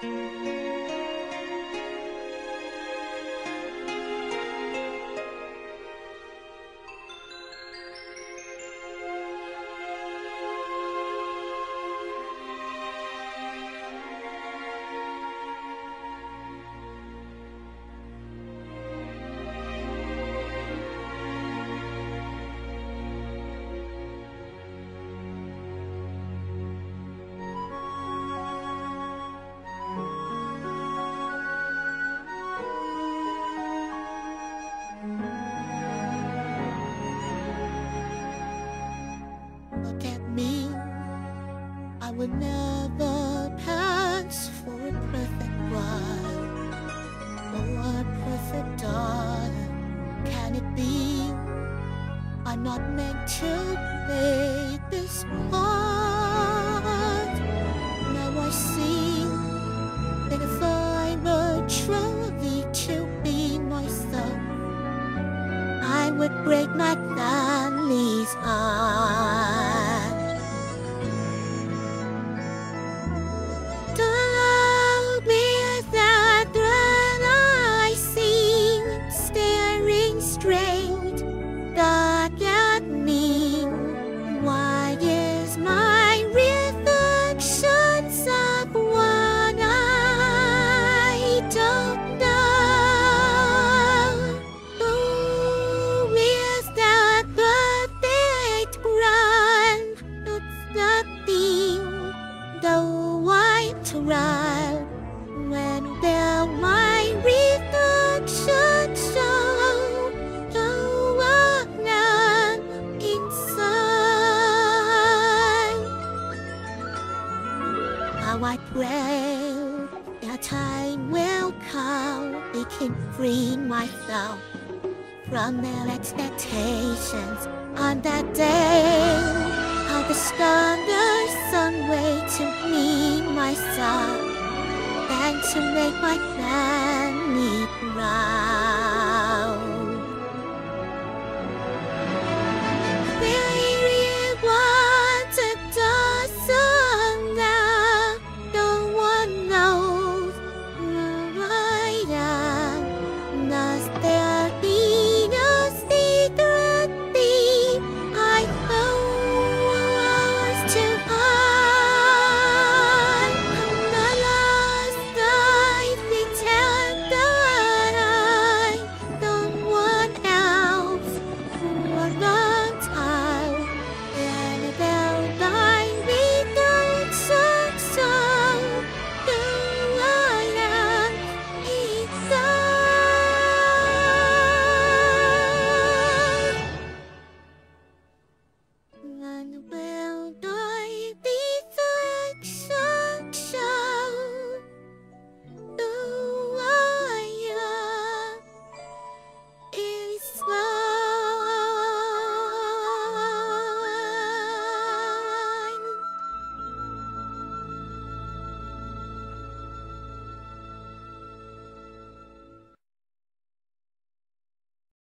Look at me, I would never pass for a perfect wife or a perfect daughter. Can it be I'm not meant to play this part? Now I see that if I were truly to be myself, I would break my family's heart. Don't be that when I see staring straight back at me. Why is my reflection someone I don't know? Who is that perfect brand? It's nothing, though I try. When will my reflection show the one inside? How I pray that time will come, I can free myself from their expectations on that day. I'll discover some way to meet myself and to make my family proud.